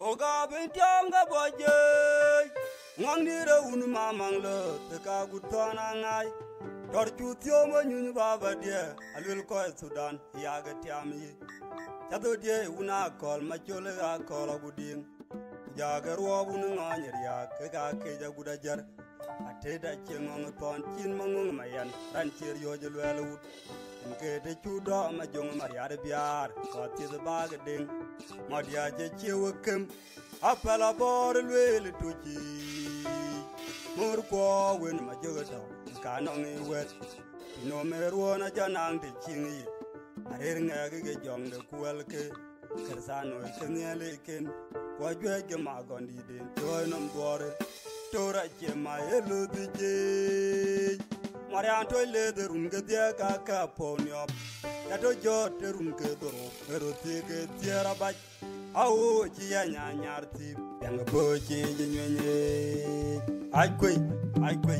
Oga bitianga boje ngang dira un mamang le te ka gutana ngai tor chutio mo nyun baba dia alul ko Sudan ya ga tiami chado dia una kol ma chole ga kol guding ya ga ro un nganya ya ga ke ja gudajar ate da chengong ton chin mangong mayan ran chir yo je lelu ke te chudo ma jong maria de biar ko ti de bag ding ma dia je chewekem apala bor lwele tuji mur ko wen ma jodo ka no ngi wet no me ruona janang de chingi arer ngage ge jong de kuelke kersano kenyele ken ko jwe ma gondi de joy nom bore tora che ma elu dije marian to le de rum ge dia ka ponyo ya to jo te rum ge doro pero te ge tiara ba au chi ya nyar ti yang bo chi nyenye ai kwei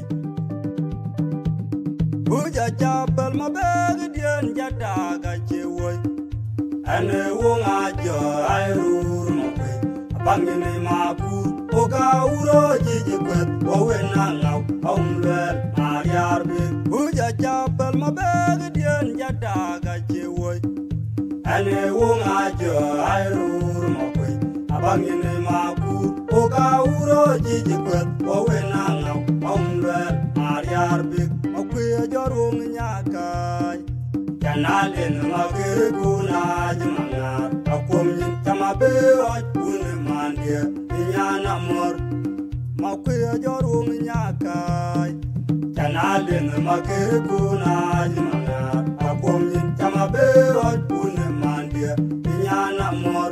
uja chapel ma bag dien jata ga che woi ane wonga jo ai rur mo kwe abangene ma ku oga uro ji kwet o wena ngau aum lel mariar bi uja chapel ma bag dien jata ga che woi ane wonga jo ai rur mo kwe abangene ma ku oga uro ji kwet o wena ngau aum lel mariar bi akwe jorung nyakai kanalen magir kuna jmanga akom yin tamabe kun mande nyana mor makwe jorung nyakai kanalen magir kuna jmanga akom yin tamabe kun mande nyana mor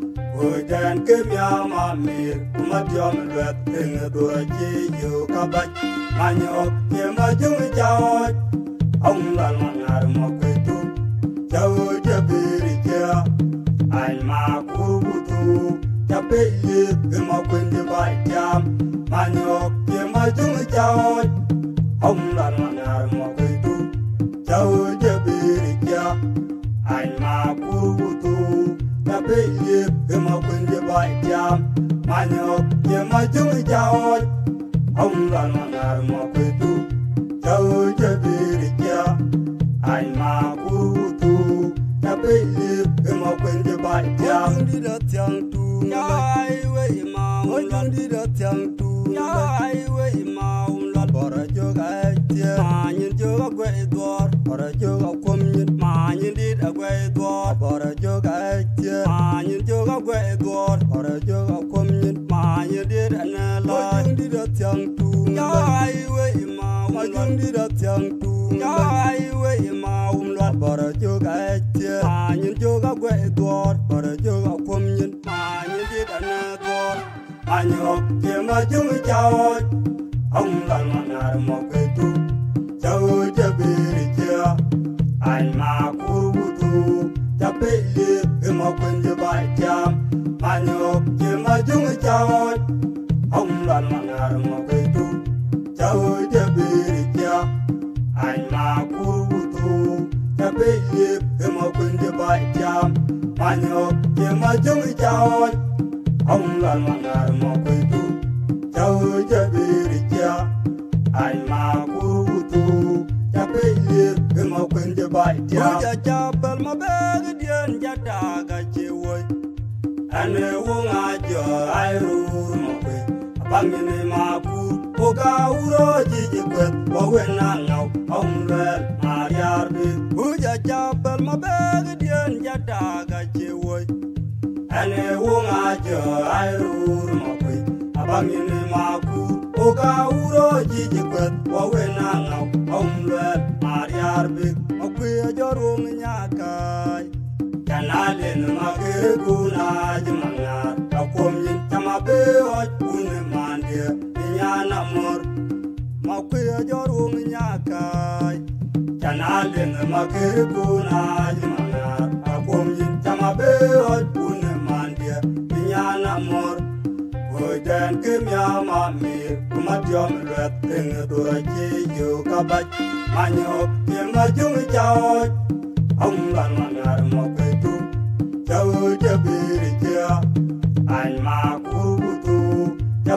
ojan kemya mamir kumadiom lwet do ji yo kabaj anyok kema jung jaot ông là ngar mo kwetu jaw jabiri ja ai ma kubutu jabeyi mo kwende ba jam anyok kema jung jaot ông là ngar mo kwetu jaw jabiri ja ai ma kubutu jabeyi mo kwende ba jam anyok kema jung jaot ông là ngar mo kwetu jaw jabiri ja ai ma kutu jabeyi mo kwende ba jam di da tiang tu ai we ma on di da tiang tu ai we ma la bora joga tie ma nyin joga gwe dor bora joga kom nyin ma nyin di da gwe dor bora joga tie ma nyin joga gwe dor bora joga kom nyin ma nyin di da na la di da tiang tu ai we ma on di da tiang tu ai we ma la bora joga tie ma nyin joga gwe dor bora joga kom nyin ma nyin di da na dor anyok kema jung jaot ông là ngar mo kwetu jaw jabiri ja ai ma kubutu jabeyi mo kwende ba jam anyok kema jung jaot ông là ngar mo kwetu jaw jabiri ja ai ma kubutu jabeyi mo kwende ba jam anyok kema jung jaot ông là ngar mo kwetu jaw jabiri ja ai ma kubutu jabeyi mo kwende ba jam uja chapel ma bag dien jata ga che woi ane wonga jo ai rur mo kwe abangene ma ku oga uro ji kwet o wena ngau aum lel mariar bi uja chapel ma bag dien jata ga che woi ane wonga jo ai rur mo kwe abangene ma ku oga uro ji kwet o wena ngau aum lel mariar bi akwe jorung nyakai kanalen magir kuna jmanga akom yin tamabe kun mande nyana mor makwe jorung nyakai kanalen magir kuna jmanga akom yin tamabe kun mande nyana mor ojan kemya mamir kumadiom lwet do ji yo kabaj anyok kema jung jaot ông là ngar mo kwetu jaw jabiri ja ai ma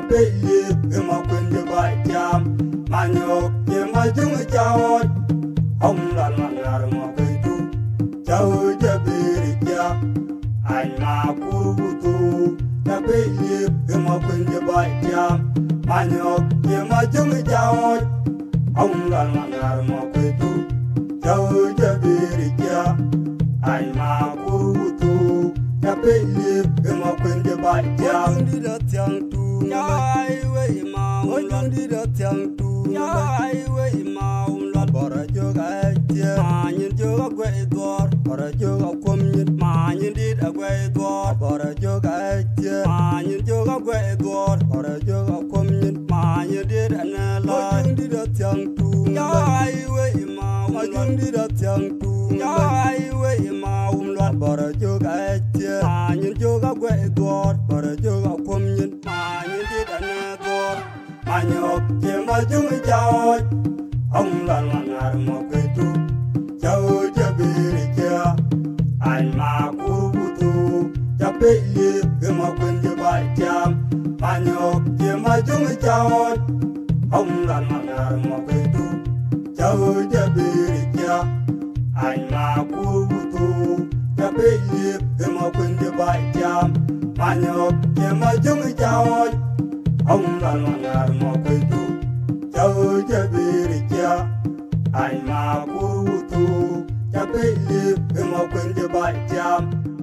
pele ma kwende ba jam manyo ye ma jung jaot hong lan ma ngar ma kaitu jau jabiri ja ai ma kurutu ya pele ma kwende ba jam manyo ye ma jung jaot hong lan ma ngar ma kaitu jau jabiri ja ai ma kurutu ya pele ma kwende ba jam di da tiang tu ai we ma un di da tiang tu ai we ma un la bora jo ga je ma nyin jo ga gwe dor bora jo ga kom nyin ma nyin di da gwe dor bora jo ga je ma nyin jo ga gwe dor bora jo ga kom nyin ma nyin di da na la di da tiang tu ai we ma un di da tiang tu ai we ma un la bora jo ga je ma nyin jo ga gwe dor bora jo ga kom nyin ma nyin di da na dor Manyok ye ma jung jaot hong lan ma ngar ma kaitu jau jabiri ja ai ma kurutu ya pele ma kwende ba jam Manyok ye ma jung jaot hong lan ma ngar ma kaitu jau jabiri ja ai ma kurutu ya pele ma kwende ba jam Manyok ye ma jung jaot hong lan ma ngar ma kaitu jau jabiri ja ai ma kurutu ya pele ma kwende ba jam